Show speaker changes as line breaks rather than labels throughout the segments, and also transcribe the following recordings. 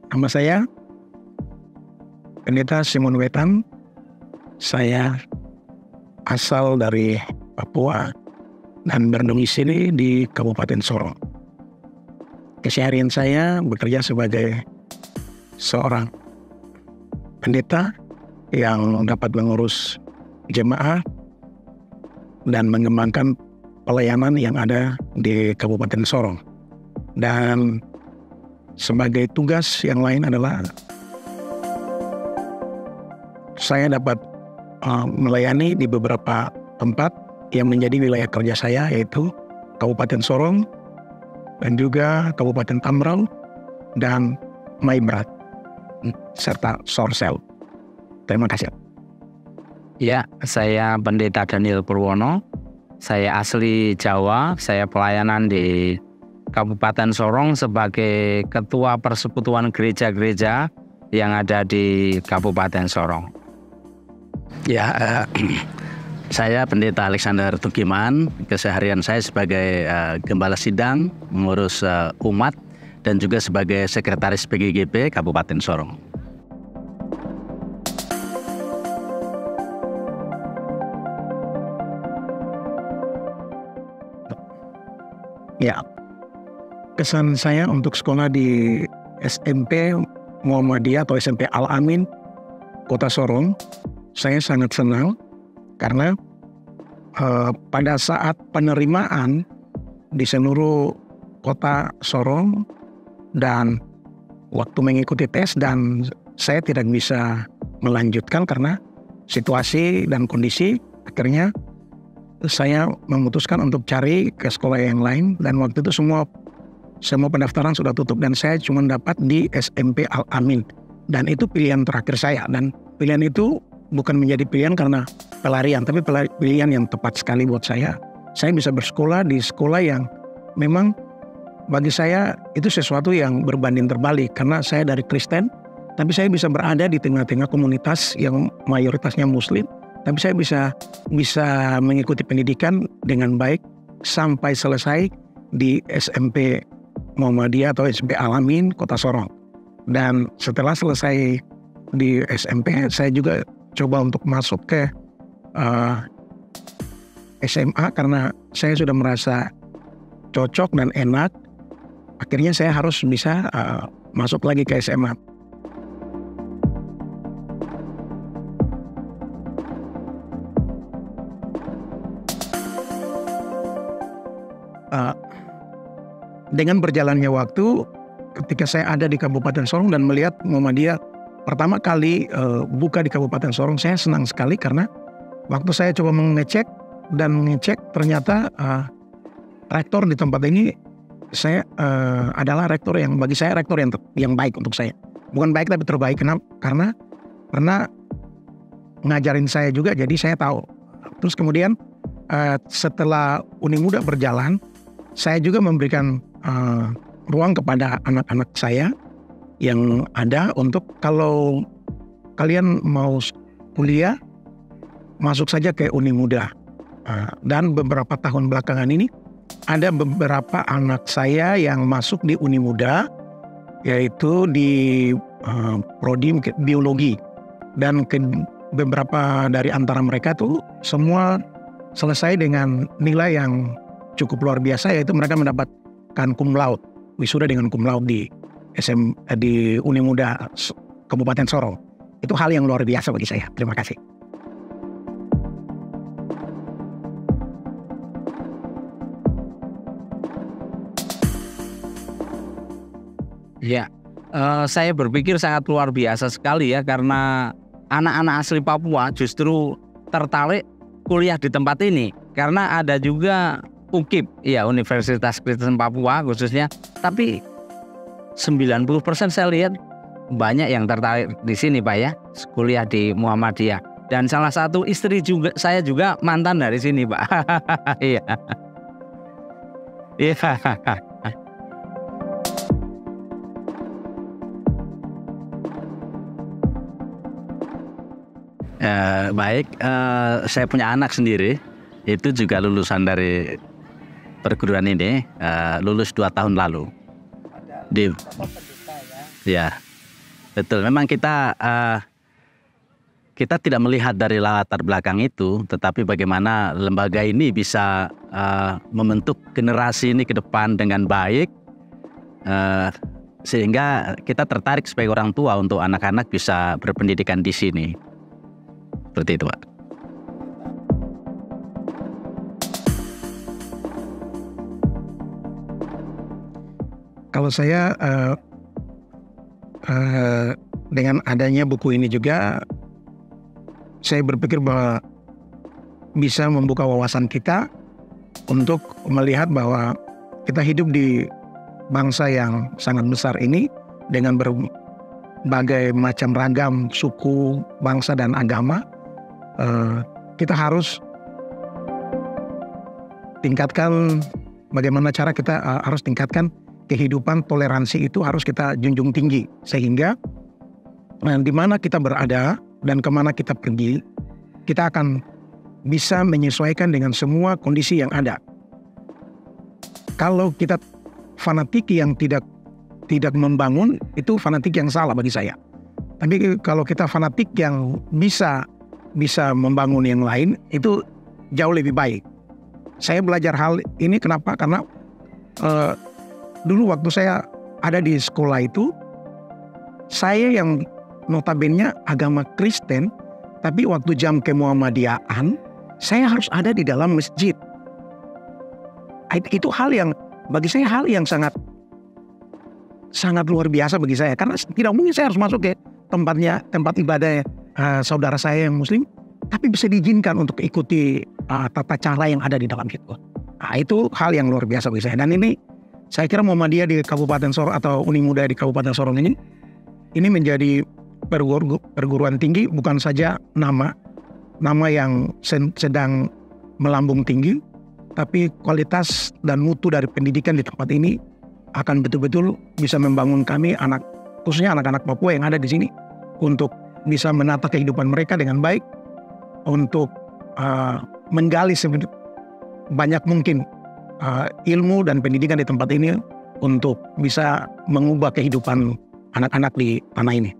Nama saya Pendeta Simon Wetan. Saya asal dari Papua dan berdomisili di Kabupaten Sorong. Keseharian saya bekerja sebagai seorang pendeta yang dapat mengurus jemaah dan mengembangkan pelayanan yang ada di Kabupaten Sorong. Dan sebagai tugas yang lain adalah saya dapat melayani di beberapa tempat yang menjadi wilayah kerja saya, yaitu Kabupaten Sorong dan juga Kabupaten Tambrau dan Maibrat serta Sorsel. Terima kasih.
Ya, saya Pendeta Daniel Purwono. Saya asli Jawa. Saya pelayanan di Kabupaten Sorong sebagai Ketua Persekutuan Gereja-Gereja yang ada di Kabupaten Sorong.
Ya, saya Pendeta Alexander Tukiman. Keseharian saya sebagai Gembala Sidang, mengurus umat, dan juga sebagai Sekretaris PGGP Kabupaten Sorong.
Ya, kesan saya untuk sekolah di SMP Muhammadiyah atau SMP Al-Amin, Kota Sorong, saya sangat senang karena pada saat penerimaan di seluruh Kota Sorong dan waktu mengikuti tes, dan saya tidak bisa melanjutkan karena situasi dan kondisi, akhirnya saya memutuskan untuk cari ke sekolah yang lain, dan waktu itu semua pendaftaran sudah tutup dan saya cuma dapat di SMP Al-Amin, dan itu pilihan terakhir saya. Dan pilihan itu bukan menjadi pilihan karena pelarian, tapi pilihan yang tepat sekali buat saya. Saya bisa bersekolah di sekolah yang memang bagi saya itu sesuatu yang berbanding terbalik, karena saya dari Kristen tapi saya bisa berada di tengah-tengah komunitas yang mayoritasnya Muslim. Tapi saya bisa mengikuti pendidikan dengan baik sampai selesai di SMP Muhammadiyah atau SMP Al-Amin Kota Sorong. Dan setelah selesai di SMP, saya juga coba untuk masuk ke SMA karena saya sudah merasa cocok dan enak. Akhirnya saya harus bisa masuk lagi ke SMA. Dengan berjalannya waktu, ketika saya ada di Kabupaten Sorong dan melihat Muhammadiyah pertama kali buka di Kabupaten Sorong, saya senang sekali karena waktu saya coba mengecek ternyata rektor di tempat ini adalah rektor yang bagi saya rektor yang baik untuk saya. Bukan baik tapi terbaik. Kenapa? Karena ngajarin saya juga, jadi saya tahu. Terus kemudian setelah Uni Muda berjalan, saya juga memberikan ruang kepada anak-anak saya yang ada untuk kalau kalian mau kuliah, masuk saja ke Uni Muda. Dan beberapa tahun belakangan ini ada beberapa anak saya yang masuk di Uni Muda, yaitu di prodi biologi. Dan beberapa dari antara mereka tuh semua selesai dengan nilai yang cukup luar biasa, yaitu mereka mendapatkan cum laude, wisuda dengan cum laude di Uni Muda Kabupaten Sorong. Itu hal yang luar biasa bagi saya. Terima kasih.
Ya, saya berpikir sangat luar biasa sekali ya, karena anak-anak asli Papua justru tertarik kuliah di tempat ini karena ada juga UKIP, ya Universitas Kristen Papua khususnya. Tapi 90% saya lihat banyak yang tertarik di sini Pak ya, kuliah di Muhammadiyah. Dan salah satu istri juga, saya juga mantan dari sini Pak. Iya. Iya.
Baik, saya punya anak sendiri, itu juga lulusan dari perguruan ini, lulus 2 tahun lalu. Ya, Betul. Memang kita tidak melihat dari latar belakang itu, tetapi bagaimana lembaga ini bisa membentuk generasi ini ke depan dengan baik, sehingga kita tertarik sebagai orang tua untuk anak-anak bisa berpendidikan di sini. Seperti itu, Pak.
Kalau saya dengan adanya buku ini juga, saya berpikir bahwa bisa membuka wawasan kita untuk melihat bahwa kita hidup di bangsa yang sangat besar ini dengan berbagai macam ragam suku, bangsa, dan agama. Kita harus tingkatkan bagaimana cara kita harus tingkatkan kehidupan toleransi itu harus kita junjung tinggi, sehingga di mana kita berada dan kemana kita pergi, kita akan bisa menyesuaikan dengan semua kondisi yang ada. Kalau kita fanatik yang tidak membangun, itu fanatik yang salah bagi saya. Tapi kalau kita fanatik yang bisa membangun yang lain, itu jauh lebih baik. Saya belajar hal ini kenapa? Karena dulu waktu saya ada di sekolah itu, saya yang notabene agama Kristen, tapi waktu jam kemuhammadiaan, saya harus ada di dalam masjid. Itu hal yang bagi saya sangat luar biasa bagi saya, karena tidak mungkin saya harus masuk ke tempat ibadah saudara saya yang Muslim, tapi bisa diizinkan untuk ikuti tata cara yang ada di dalam itu. Itu hal yang luar biasa bagi saya. Dan ini saya kira Muhammadiyah di Kabupaten Sorong atau Uni Muda di Kabupaten Sorong ini menjadi perguruan tinggi, bukan saja nama yang sedang melambung tinggi, tapi kualitas dan mutu dari pendidikan di tempat ini akan betul-betul bisa membangun kami, khususnya anak-anak Papua yang ada di sini, untuk bisa menata kehidupan mereka dengan baik, untuk menggali banyak mungkin ilmu dan pendidikan di tempat ini untuk bisa mengubah kehidupan anak-anak di tanah ini.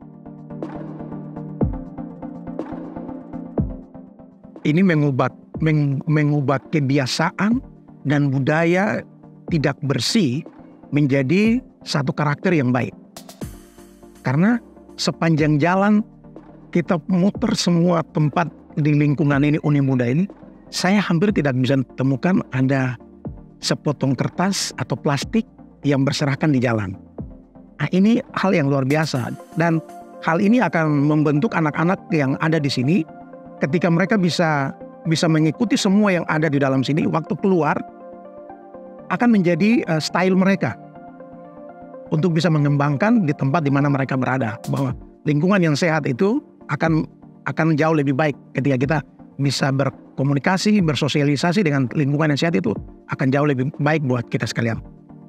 Ini mengubah kebiasaan dan budaya tidak bersih menjadi satu karakter yang baik. Karena sepanjang jalan kita muter semua tempat di lingkungan ini, Uni Muda ini, saya hampir tidak bisa temukan ada sepotong kertas atau plastik yang berserakan di jalan. Ini hal yang luar biasa, dan hal ini akan membentuk anak-anak yang ada di sini. Ketika mereka bisa mengikuti semua yang ada di dalam sini, waktu keluar akan menjadi style mereka untuk bisa mengembangkan di tempat di mana mereka berada. Bahwa lingkungan yang sehat itu akan jauh lebih baik ketika kita bisa berkomunikasi, bersosialisasi dengan lingkungan yang sehat, itu akan jauh lebih baik buat kita sekalian.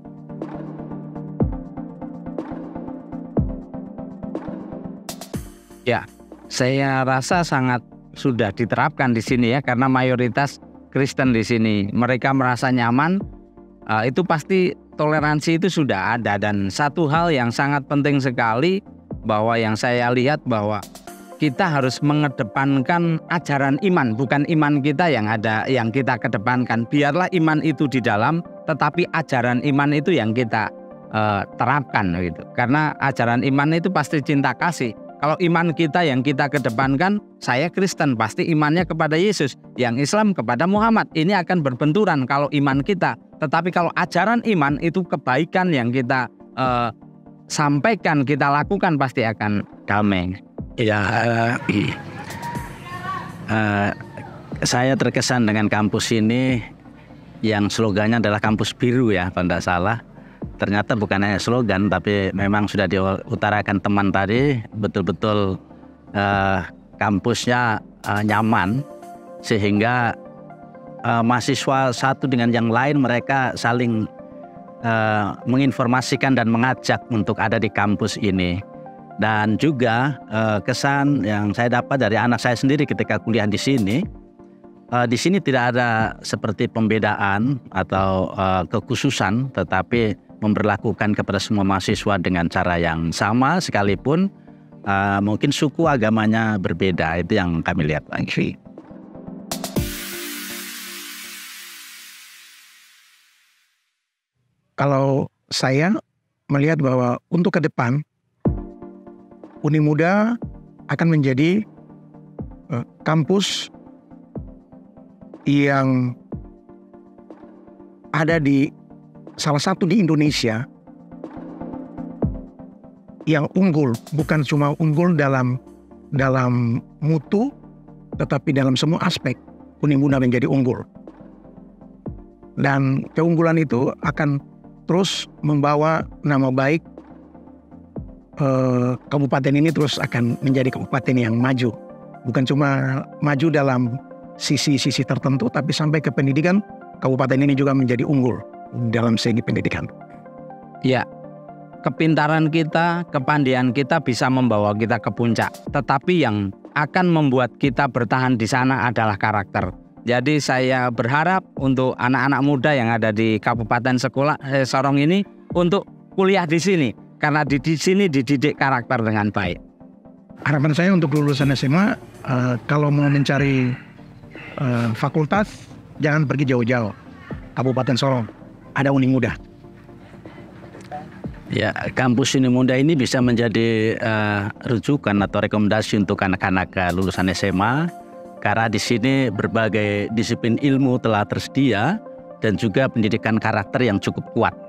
Ya, saya rasa sangat sudah diterapkan di sini ya, karena mayoritas Kristen di sini. Mereka merasa nyaman, itu pasti toleransi itu sudah ada. Dan satu hal yang sangat penting sekali, bahwa yang saya lihat bahwa kita harus mengedepankan ajaran iman, bukan iman kita yang kita kedepankan. Biarlah iman itu di dalam, tetapi ajaran iman itu yang kita terapkan gitu. Karena ajaran iman itu pasti cinta kasih. Kalau iman kita yang kita kedepankan, saya Kristen pasti imannya kepada Yesus, yang Islam kepada Muhammad. Ini akan berbenturan kalau iman kita. Tetapi kalau ajaran iman itu kebaikan yang kita sampaikan, kita lakukan, pasti akan damai.
Ya, saya terkesan dengan kampus ini yang slogannya adalah kampus biru ya, kalau tidak salah. Ternyata bukan hanya slogan, tapi memang sudah diutarakan teman tadi, betul-betul kampusnya nyaman, sehingga mahasiswa satu dengan yang lain mereka saling menginformasikan dan mengajak untuk ada di kampus ini. Dan juga kesan yang saya dapat dari anak saya sendiri ketika kuliah di sini tidak ada seperti pembedaan atau kekhususan, tetapi memperlakukan kepada semua mahasiswa dengan cara yang sama sekalipun mungkin suku agamanya berbeda. Itu yang kami lihat, Pak.
Kalau saya melihat bahwa untuk ke depan Uni Muda akan menjadi kampus yang ada di salah satu di Indonesia yang unggul, bukan cuma unggul dalam mutu, tetapi dalam semua aspek Uni Muda menjadi unggul. Dan keunggulan itu akan terus membawa nama baik kabupaten ini, terus akan menjadi kabupaten yang maju. Bukan cuma maju dalam sisi-sisi tertentu, tapi sampai ke pendidikan, kabupaten ini juga menjadi unggul dalam segi pendidikan.
Ya, kepintaran kita, kepandaian kita bisa membawa kita ke puncak. Tetapi yang akan membuat kita bertahan di sana adalah karakter. Jadi saya berharap untuk anak-anak muda yang ada di Kabupaten Sorong ini untuk kuliah di sini. Karena di sini dididik karakter dengan baik.
Harapan saya untuk lulusan SMA, kalau mau mencari fakultas, jangan pergi jauh-jauh. Kabupaten Sorong, ada Uni Muda.
Ya, kampus Uni Muda ini bisa menjadi rujukan atau rekomendasi untuk anak-anak lulusan SMA, karena di sini berbagai disiplin ilmu telah tersedia dan juga pendidikan karakter yang cukup kuat.